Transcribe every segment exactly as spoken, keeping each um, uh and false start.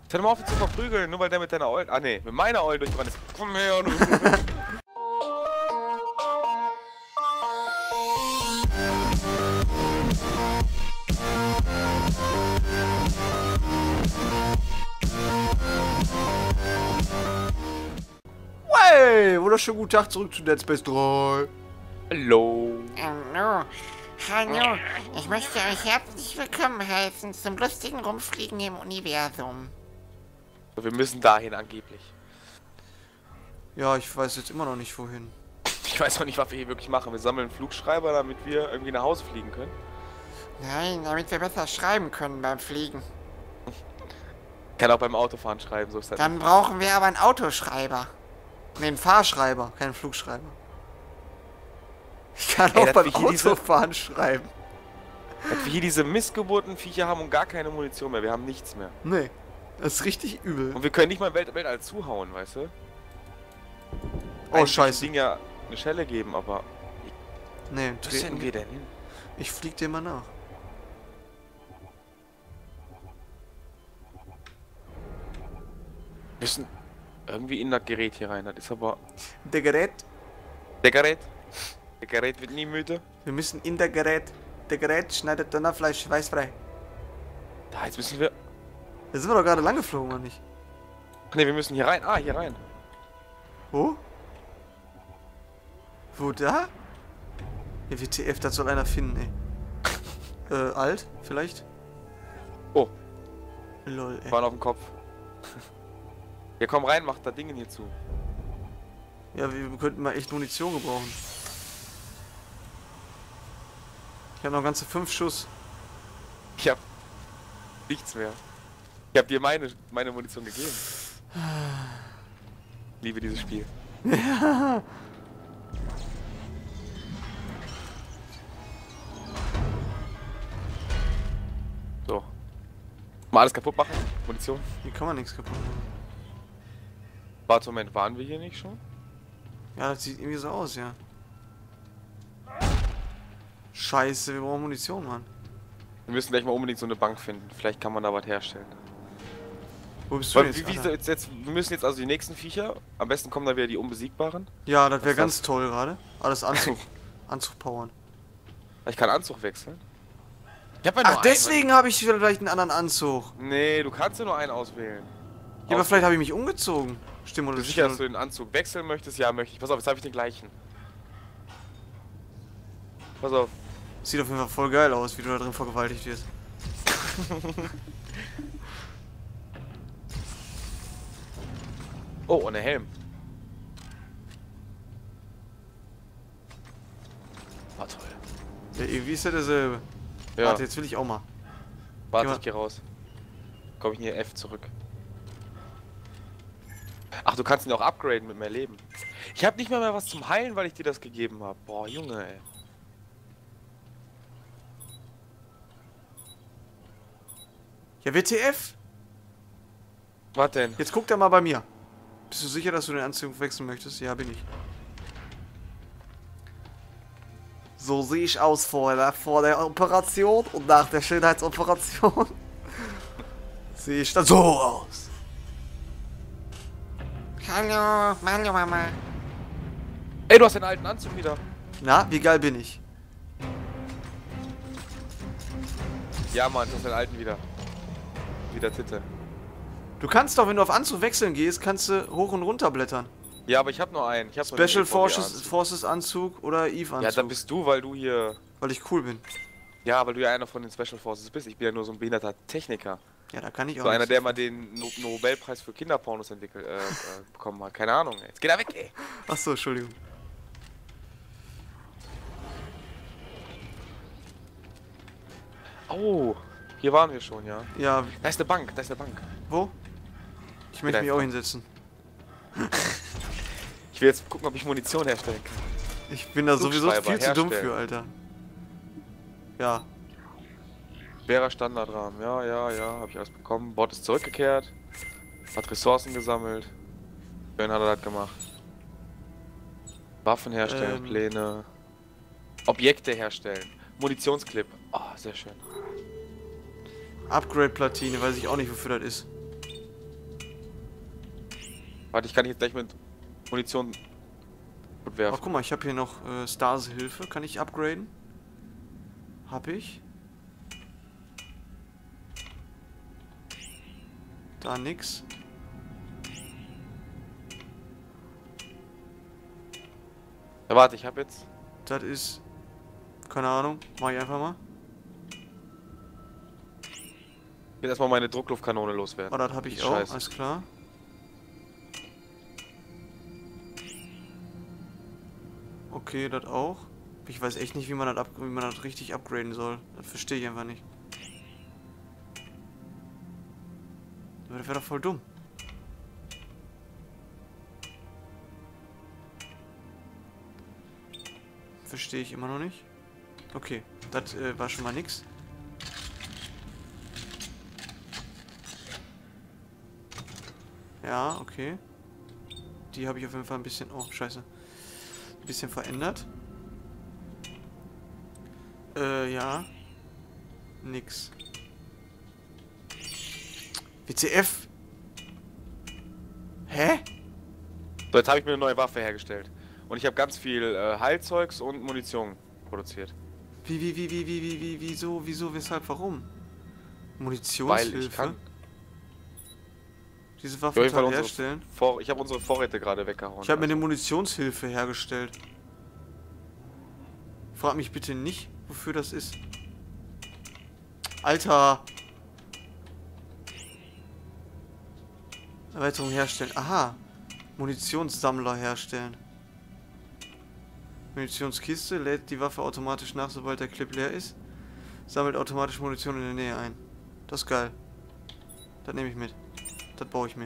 Hör mal auf, ihn zu verprügeln, nur weil der mit deiner Eule... Ah ne, mit meiner Eule durchgebrannt ist. Komm her, du... Hey, wunderschönen guten Tag zurück zu Dead Space drei. Hallo. Hallo. Hallo. Ich möchte euch herzlich willkommen heißen zum lustigen Rumfliegen im Universum. Wir müssen dahin angeblich. Ja, ich weiß jetzt immer noch nicht wohin. Ich weiß auch nicht, was wir hier wirklich machen. Wir sammeln Flugschreiber, damit wir irgendwie nach Hause fliegen können. Nein, damit wir besser schreiben können beim Fliegen. Kann auch beim Autofahren schreiben, so ist das. Dann brauchen wir aber einen Autoschreiber. Ne, einen Fahrschreiber, keinen Flugschreiber. Ich kann Ey, auch beim wie hier diese- Autofahren schreiben. Dass wir hier diese Missgeburten-Viecher haben und gar keine Munition mehr. Wir haben nichts mehr. Nee, das ist richtig übel. Und wir können nicht mal im Welt Weltall zuhauen, weißt du? Oh, Eigentlich scheiße. Ding ja eine Schelle geben, aber... Nee, Wo sind treten wir denn hin? Ich flieg dir mal nach. Wir müssen irgendwie in das Gerät hier rein. Das ist aber... Der Gerät. Der Gerät. Der Gerät wird nie müde. Wir müssen in der Gerät. Der Gerät schneidet Donnerfleisch schweißfrei. Da, jetzt müssen wir... Da sind wir doch gerade lang geflogen, oder nicht? Ne, wir müssen hier rein. Ah, hier rein. Wo? Wo da? Ja, W T F, das soll einer finden, ey. äh, alt, vielleicht? Oh, Lol, ey. waren auf dem Kopf. Ja, komm rein, mach das Ding hier zu. Ja, wir könnten mal echt Munition gebrauchen. Ich habe noch ganze fünf Schuss. Ich hab nichts mehr. Ich hab dir meine, meine Munition gegeben. Liebe dieses Spiel. Ja. So. Mal alles kaputt machen. Munition. Hier kann man nichts kaputt machen. Warte, Moment, waren wir hier nicht schon? Ja, das sieht irgendwie so aus, ja. Scheiße, wir brauchen Munition, Mann. Wir müssen gleich mal unbedingt so eine Bank finden. Vielleicht kann man da was herstellen. Wo bist du Weil, jetzt, wie, wie, Alter? jetzt, jetzt, wir müssen jetzt also die nächsten Viecher. Am besten kommen da wieder die Unbesiegbaren. Ja, das wäre Was ganz ist toll gerade. Alles Anzug. Anzug powern. Ich kann Anzug wechseln. Ich hab ja nur Ach, einen. deswegen habe ich vielleicht einen anderen Anzug. Nee, du kannst ja nur einen auswählen. Ja, aber vielleicht habe ich mich umgezogen. Stimmt, oder Bist du sicher, dass du den Anzug wechseln möchtest? Ja, möchte ich. Pass auf, jetzt habe ich den gleichen. Pass auf. Sieht auf jeden Fall voll geil aus, wie du da drin vergewaltigt wirst. Oh, und der Helm. War toll. Ja, irgendwie ist ja derselbe. Ja, Warte, jetzt will ich auch mal. warte, geh mal. ich geh raus. Komm ich hier F zurück. Ach, du kannst ihn auch upgraden mit mehr Leben. Ich habe nicht mal mehr was zum Heilen, weil ich dir das gegeben habe. Boah, Junge, ey. Ja, W T F? Was denn? Jetzt guck da mal bei mir. Bist du sicher, dass du den Anzug wechseln möchtest? Ja, bin ich. So sehe ich aus vor der, vor der Operation und nach der Schönheitsoperation. Sehe ich dann so aus. Hallo, hallo Mama. Ey, du hast den alten Anzug wieder. Na, wie geil bin ich? Ja, Mann, du hast den alten wieder. Wieder Titte. Du kannst doch, wenn du auf Anzug wechseln gehst, kannst du hoch und runter blättern. Ja, aber ich habe nur einen. Ich hab nur Special den E V G Forces, Anzug. Forces Anzug oder Eve Anzug. Ja, dann bist du, weil du hier... weil ich cool bin. Ja, weil du ja einer von den Special Forces bist. Ich bin ja nur so ein behinderter Techniker. Ja, da kann ich auch So einer, nichts der dafür. mal den no Nobelpreis für Kinderpornos entwickelt äh, äh, bekommen hat. Keine Ahnung, ey. Jetzt geht er weg, ey. Achso, Entschuldigung. Oh, hier waren wir schon, ja. Ja, Da ist eine Bank, da ist eine Bank. wo? Ich möchte da mich ist auch er. hinsetzen. Ich will jetzt gucken, ob ich Munition herstellen kann. Ich bin da sowieso Flugschreiber viel zu dumm herstellen. für, Alter. Ja. Schwerer Standardrahmen, ja, ja, ja, habe ich alles bekommen. Bot ist zurückgekehrt. Hat Ressourcen gesammelt. Schön hat er das gemacht. Waffen herstellen, Ähm. Pläne. Objekte herstellen. Munitionsclip. Oh, sehr schön. Upgrade-Platine, weiß ich auch nicht, wofür das ist. Warte, ich kann jetzt gleich mit Munition gut Ach, werfen. guck mal, ich habe hier noch äh, Stase-Hilfe. Kann ich upgraden? Hab ich. Da nix. Ja, warte, ich hab jetzt. Das ist... Keine Ahnung. Mach ich einfach mal. Ich will erstmal meine Druckluftkanone loswerden. Oh, das habe ich Die auch. Scheiße. Alles klar. Okay, das auch. Ich weiß echt nicht, wie man das, ab wie man das richtig upgraden soll. Das verstehe ich einfach nicht. Aber das wäre doch voll dumm. Verstehe ich immer noch nicht. Okay, das äh, war schon mal nix. Ja, okay. Die habe ich auf jeden Fall ein bisschen... Oh, scheiße. Ein bisschen verändert. Äh, ja. Nix. W T F? Hä? So, jetzt habe ich mir eine neue Waffe hergestellt. Und ich habe ganz viel äh, Heilzeugs und Munition produziert. Wie, wie, wie, wie, wie, wie, wie, wieso, wieso, weshalb, warum? Weil Munitionshilfe? ich kann. Diese Auf Waffen jeden Fall unsere herstellen? Vor ich habe unsere Vorräte gerade weggehauen. Ich habe mir eine also. Munitionshilfe hergestellt. Frag mich bitte nicht, wofür das ist. Alter! Erweiterung herstellen. Aha. Munitionssammler herstellen. Munitionskiste lädt die Waffe automatisch nach, sobald der Clip leer ist. Sammelt automatisch Munition in der Nähe ein. Das ist geil. Das nehme ich mit. Das baue ich mir.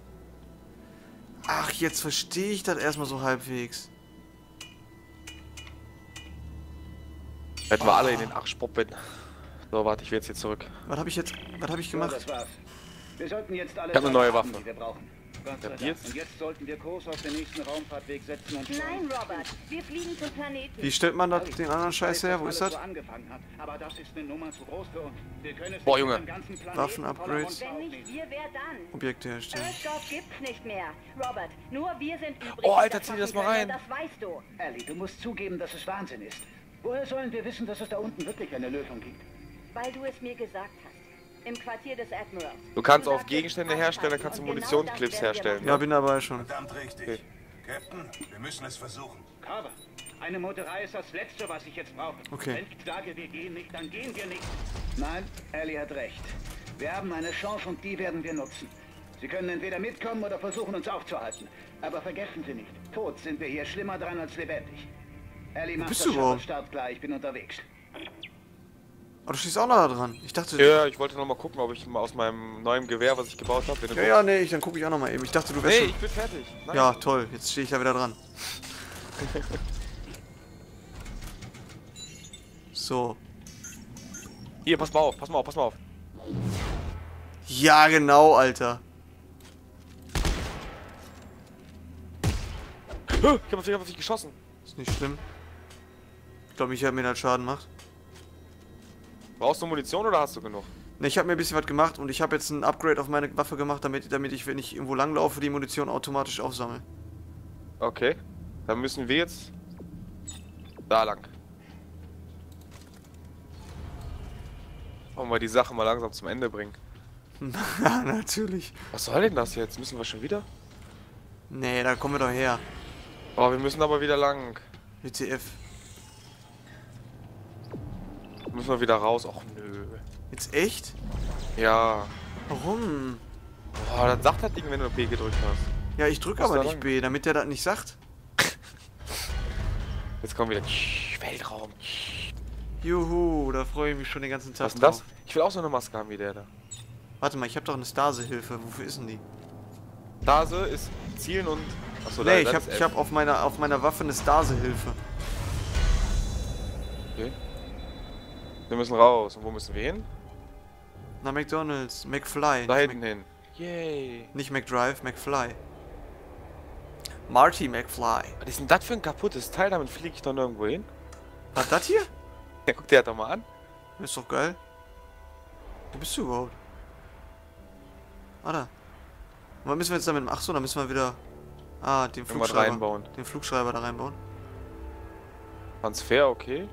Ach, jetzt verstehe ich das erstmal so halbwegs. Hätten wir alle in den Arschpoppen. So, warte, ich will jetzt hier zurück. Was habe ich jetzt... Was habe ich So, gemacht? das war's. Wir sollten jetzt alle Ich hab eine neue haben, Waffe. die wir brauchen. Gott sei Habt Dank. ihr's? Und jetzt sollten wir Kurs auf den nächsten Raumfahrtweg setzen und Nein, Robert, wir fliegen zum Planeten. Wie stellt man das, den anderen Scheiß her? Wo ist das? So angefangen hat, aber das ist eine Nummer zu groß für uns. Wir können es Boah, nicht Junge. mit dem ganzen Planeten Waffen-Upgrades. voller Wenn Monster nicht wir, wer dann? Objekte herstellen. Earthgov gibt's nicht mehr. Robert, nur wir sind übrig. Oh, Alter, die zieh das mal machen rein. können, Das weißt du. Ellie, du musst zugeben, dass es Wahnsinn ist. Woher sollen wir wissen, dass es da unten wirklich eine Lösung gibt? Weil du es mir gesagt hast. Im Quartier des Admirals. Du kannst auch sagtest, Gegenstände herstellen, dann kannst du und genau Munitionsclips das werden wir herstellen. Ja, bin dabei schon. Verdammt richtig. Okay. Captain, wir müssen es versuchen. Carver, eine Motorei ist das Letzte, was ich jetzt brauche. Okay. Wenn ich sage, wir gehen nicht, dann gehen wir nicht. Nein, Ellie hat recht. Wir haben eine Chance und die werden wir nutzen. Sie können entweder mitkommen oder versuchen, uns aufzuhalten. Aber vergessen Sie nicht, tot sind wir hier schlimmer dran als lebendig. Ellie, macht bist das du überhaupt? Start klar, ich bin unterwegs. Aber du stehst auch noch da dran. Ich dachte... Ja, ich wollte noch mal gucken, ob ich mal aus meinem neuen Gewehr, was ich gebaut habe, Ja, ja, nee, ich, dann gucke ich auch noch mal eben. Ich dachte, du wärst Nee, schon... ich bin fertig. Nein. Ja, toll. Jetzt stehe ich da wieder dran. So. Hier, pass mal auf, pass mal auf, pass mal auf. Ja, genau, Alter. Ich hab auf dich, auf dich geschossen. Ist nicht schlimm. Ich glaube, ich habe mir das Schaden gemacht. Brauchst du Munition oder hast du genug? Ne, ich habe mir ein bisschen was gemacht und ich habe jetzt ein Upgrade auf meine Waffe gemacht, damit, damit ich, wenn ich irgendwo langlaufe, die Munition automatisch aufsammle. Okay. Dann müssen wir jetzt da lang. Wollen wir die Sache mal langsam zum Ende bringen. Ja, natürlich. Was soll denn das jetzt? Müssen wir schon wieder? Nee, da kommen wir doch her. Oh, wir müssen aber wieder lang. W T F. Müssen wir wieder raus? Och nö. Jetzt echt? Ja. Warum? Boah, dann sagt das Ding, wenn du B gedrückt hast. Ja, ich drücke Was aber da nicht lang? B, damit der das nicht sagt. Jetzt kommen wieder Weltraum. Juhu, da freue ich mich schon den ganzen Tag Was ist denn das? drauf. Ich will auch so eine Maske haben wie der da. Warte mal, ich habe doch eine Stase-Hilfe. Wofür ist denn die? Stase ist Zielen und... Achso, Nee, da- ich das habe ist ich F. hab auf meiner auf meiner Waffe eine Stase-Hilfe. Okay. Wir müssen raus. Und wo müssen wir hin? Na, McDonald's. McFly. Da nicht hinten hin. Yay. Mac, nicht McDrive, McFly. Marty McFly. Was ist denn das für ein kaputtes Teil? Damit fliege ich doch nirgendwo hin. Was, das hier? Ja, guck dir das doch mal an. Ist doch geil. Wo bist du überhaupt? Ah, da. Und was müssen wir jetzt damit? Ach so, dann müssen wir wieder... Ah, den Irgendwas Flugschreiber. reinbauen. Den Flugschreiber da reinbauen. Transfer, okay.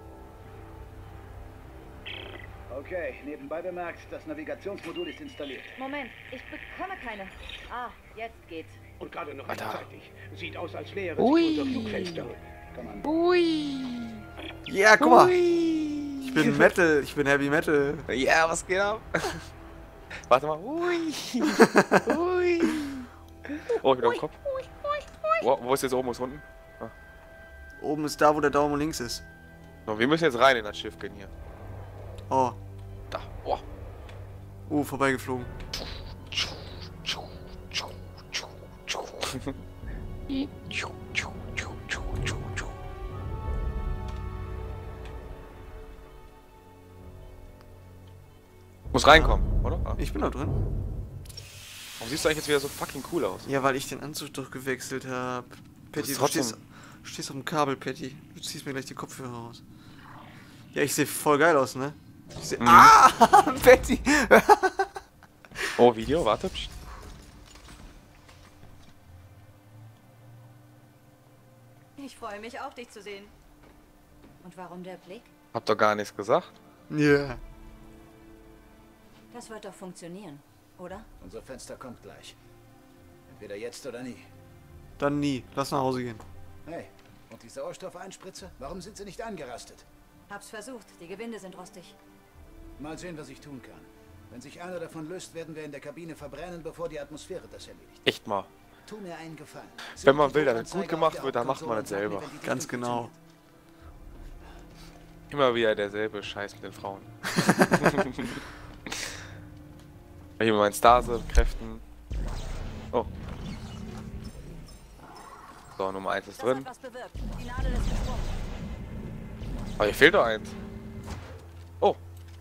Okay, nebenbei bemerkt, das Navigationsmodul ist installiert. Moment, ich bekomme keine. Ah, jetzt geht's. Und gerade noch Alter. rechtzeitig. Sieht aus, als wäre Ui. es unser Flugfenster. Kommand. Ui. Ja, guck mal. Ui. Ich bin Metal. Ich bin Heavy Metal. Ja, was geht ab? Warte mal. Ui. Ui. Oh, ich bin am Kopf. Wo, wo ist jetzt oben, wo ist unten? Oben ist da, wo der Daumen links ist. So, wir müssen jetzt rein in das Schiff gehen hier. Oh. Da. Oh. Uh, vorbeigeflogen. Muss reinkommen, oder? Ah. Ich bin da drin. Warum siehst du eigentlich jetzt wieder so fucking cool aus? Ja, weil ich den Anzug doch gewechselt habe. Patty, bist du trotzdem- stehst, du stehst auf dem Kabel, Patty. Du ziehst mir gleich die Kopfhörer raus. Ja, ich sehe voll geil aus, ne? Ich seh... Mhm. Ah! Patty! Oh, Video, warte. Psst. Ich freue mich auch, dich zu sehen. Und warum der Blick? Hab doch gar nichts gesagt. Ja. Yeah. Das wird doch funktionieren, oder? Unser Fenster kommt gleich. Entweder jetzt oder nie. Dann nie. Lass nach Hause gehen. Hey, und die Sauerstoffeinspritze? Warum sind sie nicht angerastet? Hab's versucht, die Gewinde sind rostig. Mal sehen, was ich tun kann. Wenn sich einer davon löst, werden wir in der Kabine verbrennen, bevor die Atmosphäre das erledigt. Echt mal. Tu mir einen Gefallen. Wenn man will, damit es gut gemacht wird, dann macht man es selber. Ganz genau. Immer wieder derselbe Scheiß mit den Frauen. Hier mit meinen Stase-Kräften. Oh. So, Nummer eins ist Das drin. hat was bewirkt. Die Nadel ist gesprungen. Aber hier fehlt doch eins. Oh.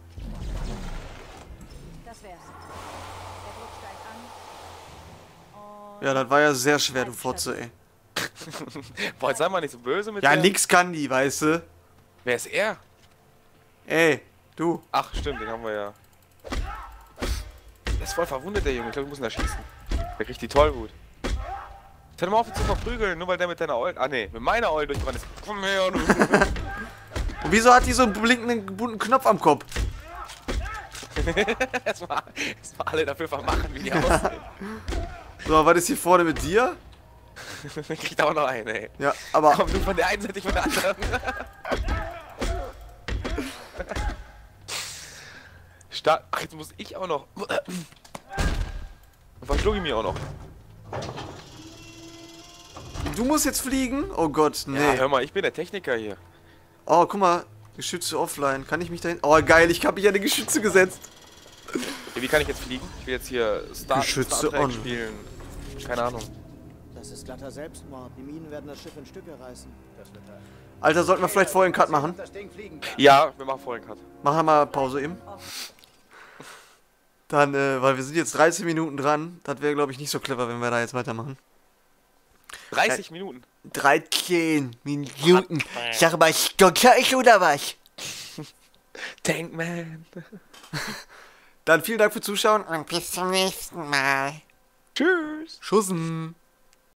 Das wär's. Der Druck steigt an. Und Ja, das war ja sehr schwer, du Fotze, ey. Boah, jetzt sei mal nicht so böse mit Ja, der. nix kann die, weißt du? Wer ist er? Ey, du. Ach, stimmt, den haben wir ja. Der ist voll verwundet, der Junge. Ich glaube, wir müssen da schießen. Der kriegt die Tollwut. Jetzt hör mal auf, ihn zu verprügeln, nur weil der mit deiner Eul... Ah, ne, mit meiner Eul durchgebrannt ist. Komm her, du. Und wieso hat die so einen blinkenden bunten Knopf am Kopf? Erstmal erst alle dafür vermachen, wie die aussehen. So, was ist hier vorne mit dir? Kriegt auch noch einen, ey. Ja, aber... Komm, du von der einen Seite, ich von der anderen. Start. Ach, jetzt muss ich auch noch. Und verschluck ich mir auch noch. Du musst jetzt fliegen? Oh Gott, nee. Ja, hör mal, ich bin der Techniker hier. Oh, guck mal. Geschütze offline. Kann ich mich dahin... Oh, geil, ich hab mich an die Geschütze gesetzt. Wie kann ich jetzt fliegen? Ich will jetzt hier Star, Geschütze Star Trek on. spielen. Keine Ahnung. Das ist glatter Selbstmord. Die Minen werden das Schiff in Stücke reißen. Das wird halt. Alter, sollten wir vielleicht vorher einen Cut machen? Das Ding fliegen kann. Ja, wir machen vorhin Cut. Machen wir mal Pause eben. Dann, äh, weil wir sind jetzt dreißig Minuten dran. Das wäre, glaube ich, nicht so clever, wenn wir da jetzt weitermachen. dreißig Minuten. dreizehn Minuten. Sag mal, stotter ich oder was? Tankman. Dann vielen Dank fürs Zuschauen. Und bis zum nächsten Mal. Tschüss. Schussen.